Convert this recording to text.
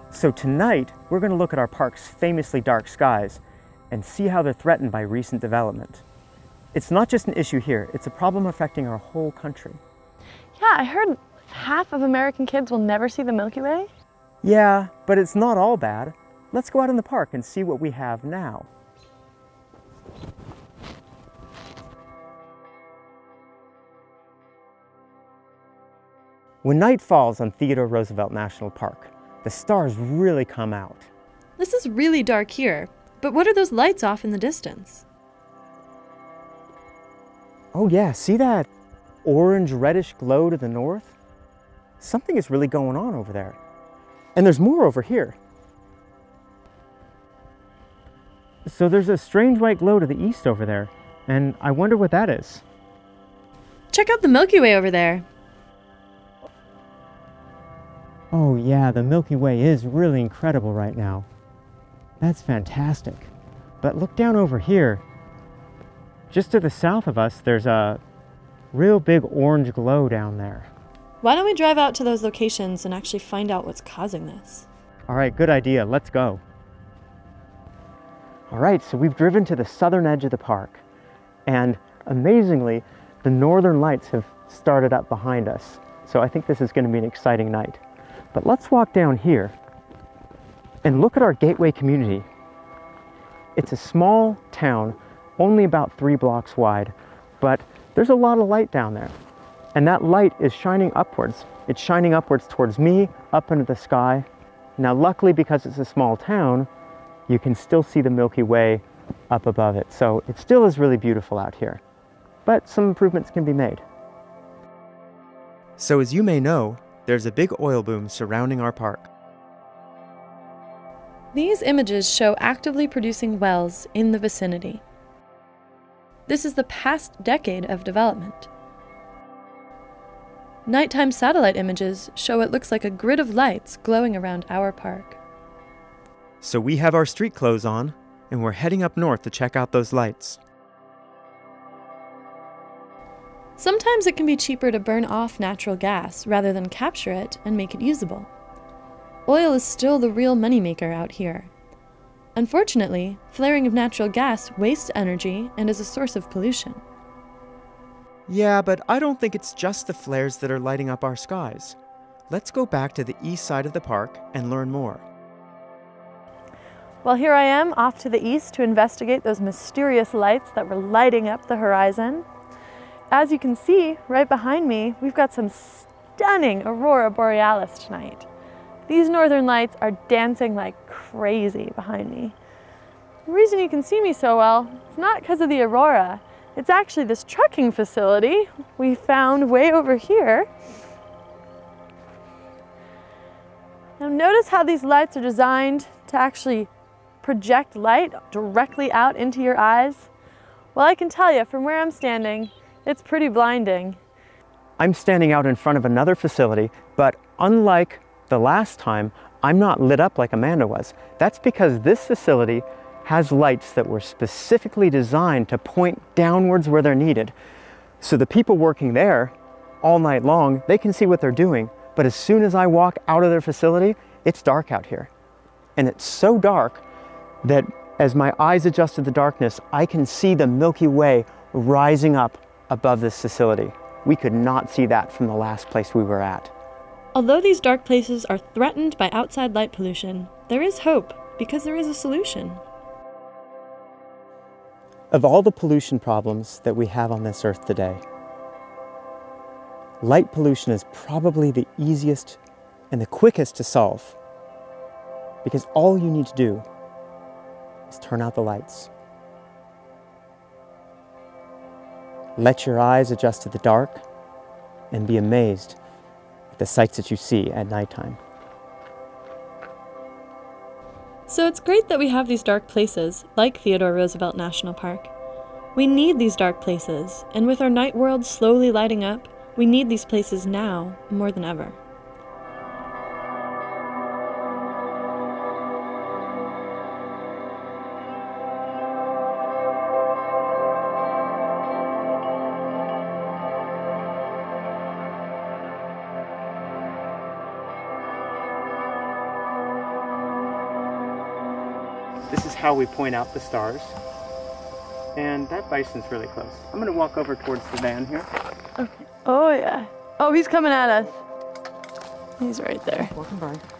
So tonight, we're going to look at our park's famously dark skies and see how they're threatened by recent development. It's not just an issue here, it's a problem affecting our whole country. Yeah, I heard half of American kids will never see the Milky Way. Yeah, but it's not all bad. Let's go out in the park and see what we have now. When night falls on Theodore Roosevelt National Park, the stars really come out. This is really dark here, but what are those lights off in the distance? Oh yeah, see that orange-reddish glow to the north? Something is really going on over there. And there's more over here. So there's a strange white glow to the east over there, and I wonder what that is. Check out the Milky Way over there. Oh yeah, the Milky Way is really incredible right now. That's fantastic. But look down over here. Just to the south of us, there's a real big orange glow down there. Why don't we drive out to those locations and actually find out what's causing this? All right, good idea. Let's go. All right, so we've driven to the southern edge of the park. And amazingly, the northern lights have started up behind us. So I think this is going to be an exciting night. But let's walk down here and look at our gateway community. It's a small town, only about 3 blocks wide, but there's a lot of light down there. And that light is shining upwards. It's shining upwards towards me, up into the sky. Now, luckily, because it's a small town, you can still see the Milky Way up above it. So it still is really beautiful out here, but some improvements can be made. So as you may know, there's a big oil boom surrounding our park. These images show actively producing wells in the vicinity. This is the past decade of development. Nighttime satellite images show what looks like a grid of lights glowing around our park. So we have our street clothes on, and we're heading up north to check out those lights. Sometimes it can be cheaper to burn off natural gas rather than capture it and make it usable. Oil is still the real moneymaker out here. Unfortunately, flaring of natural gas wastes energy and is a source of pollution. Yeah, but I don't think it's just the flares that are lighting up our skies. Let's go back to the east side of the park and learn more. Well, here I am off to the east to investigate those mysterious lights that were lighting up the horizon. As you can see, right behind me, we've got some stunning aurora borealis tonight. These northern lights are dancing like crazy behind me. The reason you can see me so well, it's not because of the aurora. It's actually this trucking facility we found way over here. Now notice how these lights are designed to actually project light directly out into your eyes. Well, I can tell you from where I'm standing, it's pretty blinding. I'm standing out in front of another facility, but unlike the last time, I'm not lit up like Amanda was. That's because this facility has lights that were specifically designed to point downwards where they're needed. So the people working there all night long, they can see what they're doing, but as soon as I walk out of their facility, it's dark out here. And it's so dark that as my eyes adjust to the darkness, I can see the Milky Way rising up above this facility. We could not see that from the last place we were at. Although these dark places are threatened by outside light pollution, there is hope because there is a solution. Of all the pollution problems that we have on this earth today, light pollution is probably the easiest and the quickest to solve, because all you need to do is turn out the lights. Let your eyes adjust to the dark and be amazed at the sights that you see at nighttime. So it's great that we have these dark places, like Theodore Roosevelt National Park. We need these dark places, and with our night world slowly lighting up, we need these places now more than ever. This is how we point out the stars. And that bison's really close. I'm gonna walk over towards the van here. Okay. Oh yeah. Oh, he's coming at us. He's right there. Walking by.